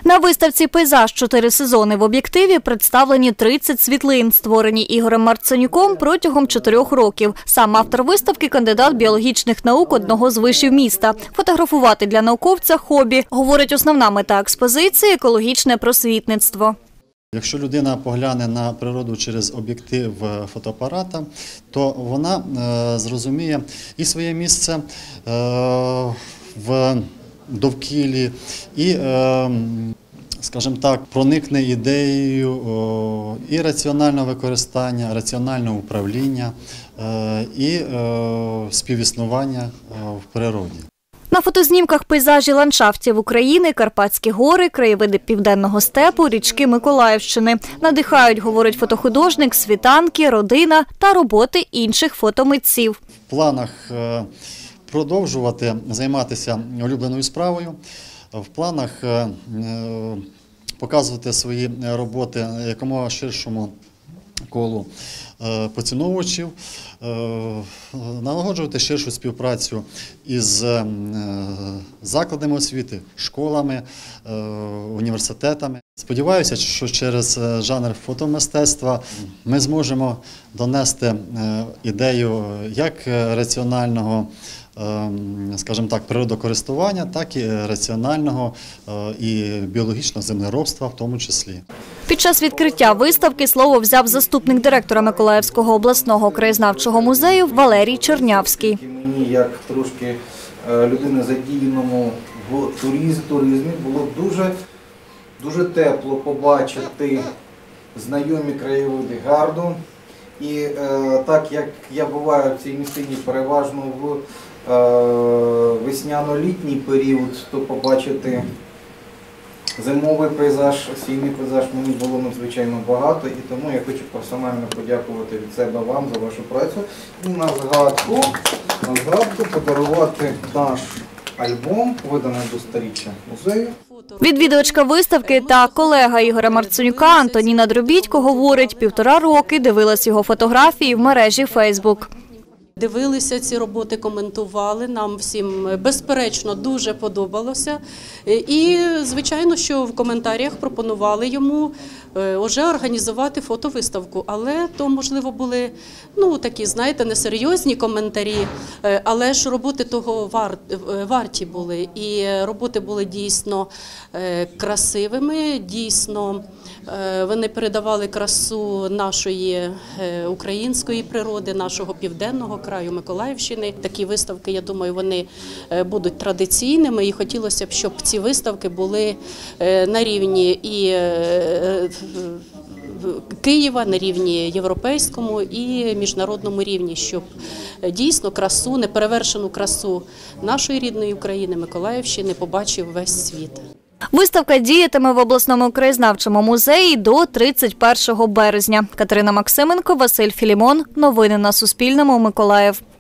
На виставці «Пейзаж. 4 сезони» в об'єктиві представлені 30 світлин, створені Ігорем Марценюком протягом 4 років. Сам автор виставки – кандидат біологічних наук одного з вишів міста. Фотографувати для науковця – хобі. Говорить, основна мета експозиції – екологічне просвітництво. Якщо людина погляне на природу через об'єктив фотоапарата, то вона зрозуміє і своє місце в довкіллі, і, скажімо так, проникне ідеєю і раціонального використання, раціонального управління, і співіснування в природі. На фотознімках пейзажі ландшафтів України, Карпатські гори, краєвиди Південного степу, річки Миколаївщини. Надихають, говорить фотохудожник, світанки, родина та роботи інших фотомитців. В планах продовжувати займатися улюбленою справою, в планах показувати свої роботи якомога ширшому колу поціновувачів, налагоджувати ширшу співпрацю із закладами освіти, школами, університетами. Сподіваюся, що через жанр фотомистецтва ми зможемо донести ідею як раціонального, скажімо так, природокористування, так і раціонального і біологічного землеробства в тому числі. Під час відкриття виставки слово взяв заступник директора Миколаївського обласного краєзнавчого музею Валерій Чернявський. Мені, як трошки людина задіяному в туризмі, було дуже тепло побачити знайомі краєвиди Гарду. І так як я буваю в цій місцині переважно в весняно-літній період, то побачити зимовий пейзаж, осінній пейзаж мені було надзвичайно багато, і тому я хочу персонально подякувати від себе вам за вашу працю і на згадку подарувати наш альбом, виданий до 100-річчя музею. Відвідувачка виставки та колега Ігоря Марценюка Антоніна Дробітько говорить, 1,5 роки дивилась його фотографії в мережі Фейсбук. Дивилися ці роботи, коментували, нам всім, безперечно, дуже подобалося. І, звичайно, що в коментарях пропонували йому вже організувати фотовиставку. Але то, можливо, були, такі, знаєте, несерйозні коментарі, але ж роботи того варті були. І роботи були дійсно красивими, дійсно вони передавали красу нашої української природи, нашого південного краю Миколаївщини. Такі виставки, я думаю, вони будуть традиційними, і хотілося б, щоб ці виставки були на рівні і Києва, на рівні європейському і міжнародному рівні, щоб дійсно красу, неперевершену красу нашої рідної України, Миколаївщини, побачив весь світ. Виставка діятиме в обласному краєзнавчому музеї до 31 березня. Катерина Максименко, Василь Філімон. Новини на Суспільному. Миколаїв.